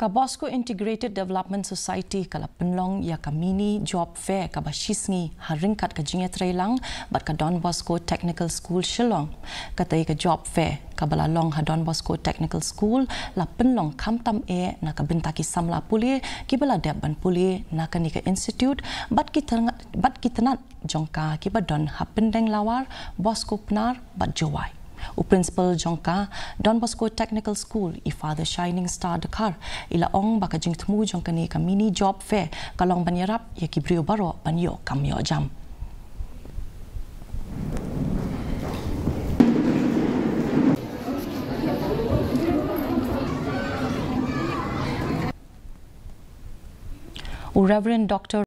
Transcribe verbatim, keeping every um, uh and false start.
Ka Bosco Integrated Development Society kala pynlong ya ka mini job fair ka ba sngi haringkat ka jinget reilang bat ka Don Bosco Technical School Shillong. Kata ka job fair ka bala long ha Don Bosco Technical School la pynlong kamtam e na ka bintaki samla puli ki bala deban puli na ka ni ka institute bat kita bat kita jongka ki ba don ha pendeng lawar Bosco pnar bat jowai. U principal jongka Don Bosco Technical School i father shining star dekar ila ong baka jing temu jongka ni ka mini job fair kalong banyarap ya ki brio baro banyo kamyo jam. U Reverend Doctor